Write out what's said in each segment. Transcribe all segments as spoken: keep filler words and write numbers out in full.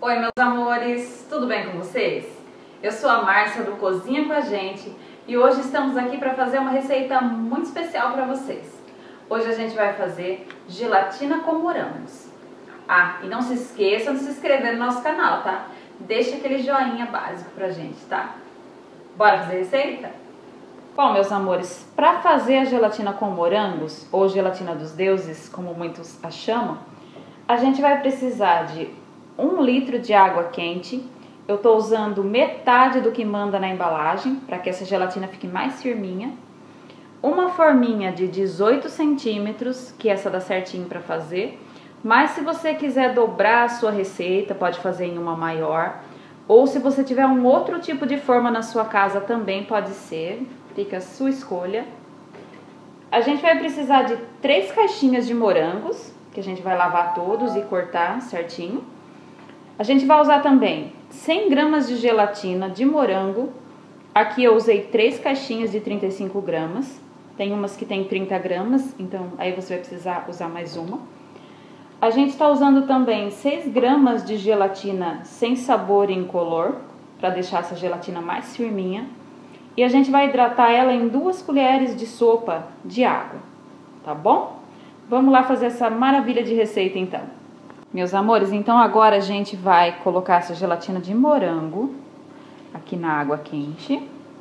Oi, meus amores, tudo bem com vocês? Eu sou a Márcia do Cozinha com a Gente e hoje estamos aqui para fazer uma receita muito especial para vocês. Hoje a gente vai fazer gelatina com morangos. Ah, e não se esqueçam de se inscrever no nosso canal, tá? Deixa aquele joinha básico pra gente, tá? Bora fazer a receita? Bom, meus amores, para fazer a gelatina com morangos, ou gelatina dos deuses, como muitos a chamam, a gente vai precisar de um litro de água quente. Eu tô usando metade do que manda na embalagem, para que essa gelatina fique mais firminha. Uma forminha de dezoito centímetros, que essa dá certinho para fazer. Mas se você quiser dobrar a sua receita, pode fazer em uma maior. Ou se você tiver um outro tipo de forma na sua casa, também pode ser. Fica a sua escolha. A gente vai precisar de três caixinhas de morangos, que a gente vai lavar todos e cortar certinho. A gente vai usar também cem gramas de gelatina de morango. Aqui eu usei três caixinhas de trinta e cinco gramas. Tem umas que tem trinta gramas, então aí você vai precisar usar mais uma. A gente está usando também seis gramas de gelatina sem sabor e incolor, para deixar essa gelatina mais firminha. E a gente vai hidratar ela em duas colheres de sopa de água, tá bom? Vamos lá fazer essa maravilha de receita então. Meus amores, então agora a gente vai colocar essa gelatina de morango aqui na água quente.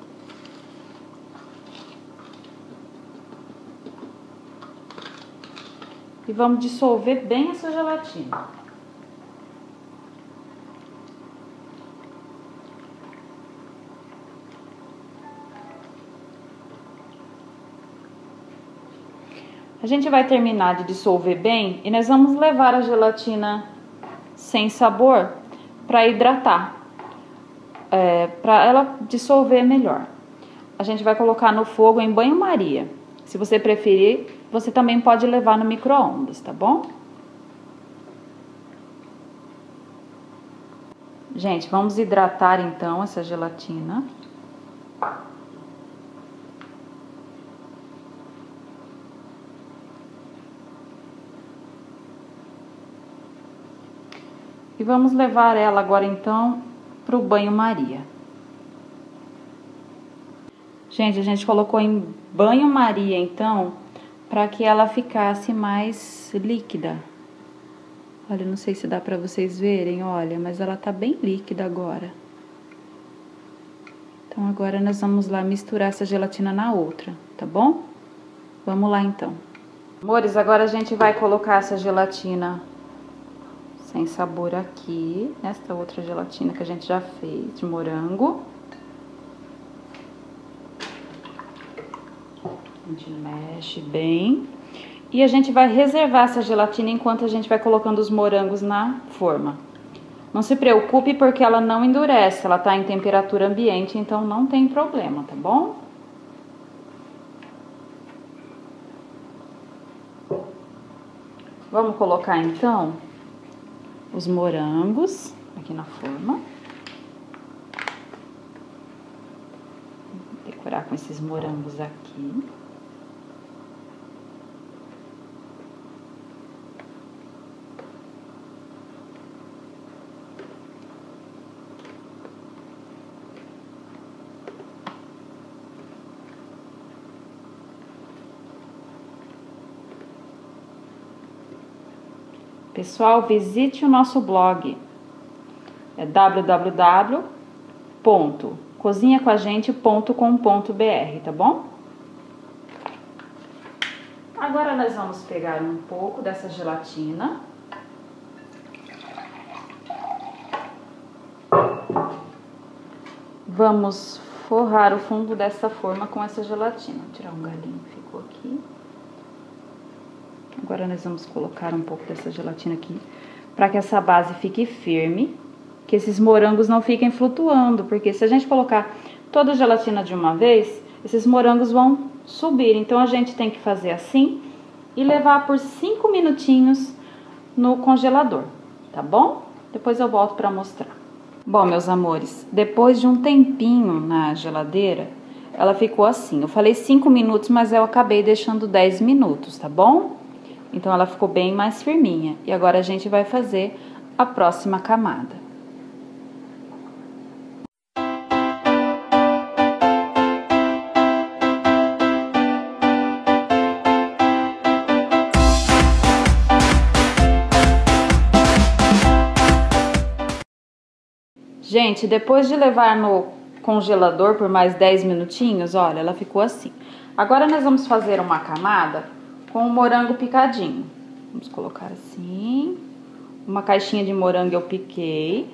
E vamos dissolver bem essa gelatina. A gente vai terminar de dissolver bem e nós vamos levar a gelatina sem sabor para hidratar, é, para ela dissolver melhor. A gente vai colocar no fogo em banho-maria. Se você preferir, você também pode levar no micro-ondas, tá bom? Gente, vamos hidratar então essa gelatina. E vamos levar ela agora então para o banho-maria. Gente, a gente colocou em banho-maria então, para que ela ficasse mais líquida. Olha, não sei se dá para vocês verem, olha, mas ela tá bem líquida agora. Então agora nós vamos lá misturar essa gelatina na outra, tá bom? Vamos lá então. Amores, agora a gente vai colocar essa gelatina sem sabor aqui, nesta outra gelatina que a gente já fez, de morango. A gente mexe bem. E a gente vai reservar essa gelatina enquanto a gente vai colocando os morangos na forma. Não se preocupe porque ela não endurece, ela tá em temperatura ambiente, então não tem problema, tá bom? Vamos colocar então os morangos aqui na forma. Vou decorar com esses morangos aqui. Pessoal, visite o nosso blog, é w w w ponto cozinha com a gente ponto com ponto b r, tá bom? Agora nós vamos pegar um pouco dessa gelatina. Vamos forrar o fundo dessa forma com essa gelatina. Vou tirar um galinho que ficou aqui. Agora nós vamos colocar um pouco dessa gelatina aqui, para que essa base fique firme, que esses morangos não fiquem flutuando, porque se a gente colocar toda a gelatina de uma vez, esses morangos vão subir. Então a gente tem que fazer assim e levar por cinco minutinhos no congelador, tá bom? Depois eu volto para mostrar. Bom, meus amores, depois de um tempinho na geladeira, ela ficou assim. Eu falei cinco minutos, mas eu acabei deixando dez minutos, tá bom? Então ela ficou bem mais firminha. E agora a gente vai fazer a próxima camada. Gente, depois de levar no congelador por mais dez minutinhos, olha, ela ficou assim. Agora nós vamos fazer uma camada com o morango picadinho. Vamos colocar assim. Uma caixinha de morango eu piquei.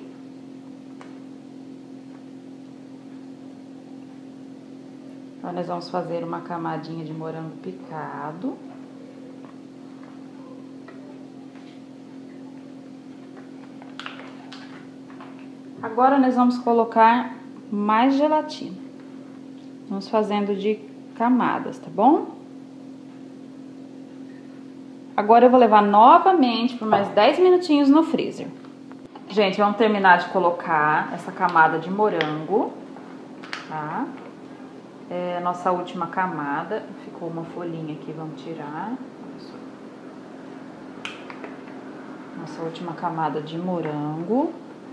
Agora nós vamos fazer uma camadinha de morango picado. Agora nós vamos colocar mais gelatina. Vamos fazendo de camadas, tá bom? Agora eu vou levar novamente por mais dez minutinhos no freezer. Gente, vamos terminar de colocar essa camada de morango, tá? É a nossa última camada. Ficou uma folhinha aqui, vamos tirar. Nossa última camada de morango.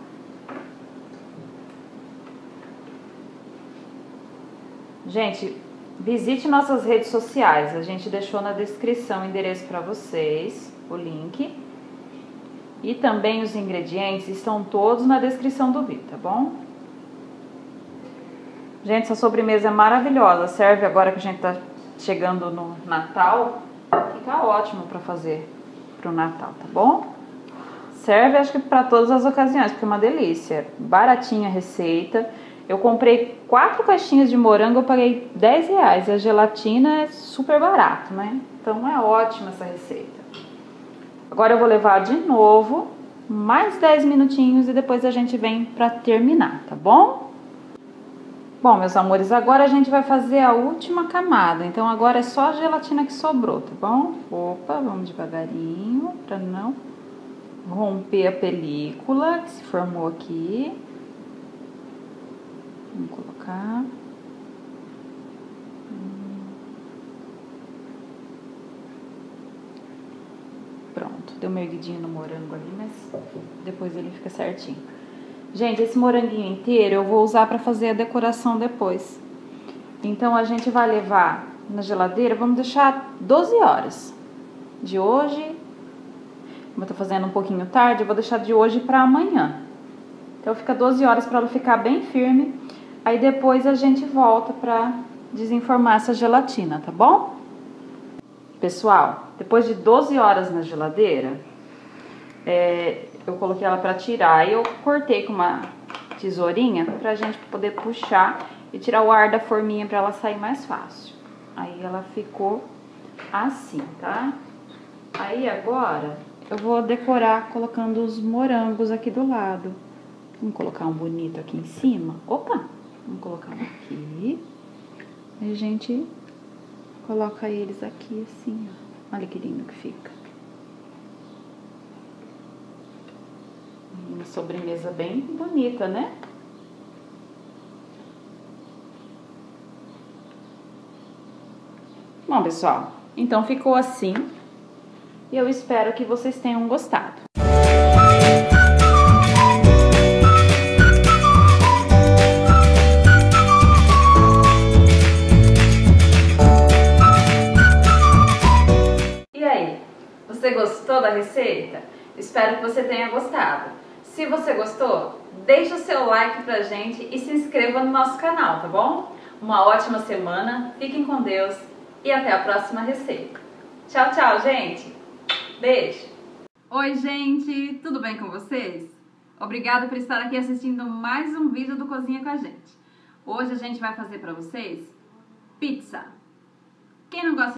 Gente, visite nossas redes sociais, a gente deixou na descrição o endereço para vocês, o link. E também os ingredientes estão todos na descrição do vídeo, tá bom? Gente, essa sobremesa é maravilhosa, serve agora que a gente tá chegando no Natal, fica ótimo para fazer pro Natal, tá bom? Serve acho que para todas as ocasiões, porque é uma delícia, baratinha a receita. Eu comprei quatro caixinhas de morango, eu paguei dez reais. E a gelatina é super barato, né? Então é ótima essa receita. Agora eu vou levar de novo mais dez minutinhos e depois a gente vem pra terminar, tá bom? Bom, meus amores, agora a gente vai fazer a última camada. Então agora é só a gelatina que sobrou, tá bom? Opa, vamos devagarinho pra não romper a película que se formou aqui. Vamos colocar. Pronto, deu uma erguidinha no morango ali, mas depois ele fica certinho. Gente, esse moranguinho inteiro eu vou usar pra fazer a decoração depois. Então a gente vai levar na geladeira, vamos deixar doze horas. De hoje, como eu tô fazendo um pouquinho tarde, eu vou deixar de hoje pra amanhã. Então fica doze horas pra ela ficar bem firme. Aí depois a gente volta pra desenformar essa gelatina, tá bom? Pessoal, depois de doze horas na geladeira, é, eu coloquei ela pra tirar e eu cortei com uma tesourinha pra gente poder puxar e tirar o ar da forminha pra ela sair mais fácil. Aí ela ficou assim, tá? Aí agora eu vou decorar colocando os morangos aqui do lado. Vamos colocar um bonito aqui em cima. Opa! Vamos colocar um aqui. E a gente coloca eles aqui assim, ó. Olha que lindo que fica. Uma sobremesa bem bonita, né? Bom, pessoal, então ficou assim. E eu espero que vocês tenham gostado. Você gostou da receita? Espero que você tenha gostado. Se você gostou, deixa o seu like pra gente e se inscreva no nosso canal, tá bom? Uma ótima semana, fiquem com Deus e até a próxima receita. Tchau, tchau, gente! Beijo! Oi, gente! Tudo bem com vocês? Obrigada por estar aqui assistindo mais um vídeo do Cozinha com a gente. Hoje a gente vai fazer pra vocês pizza. Quem não gosta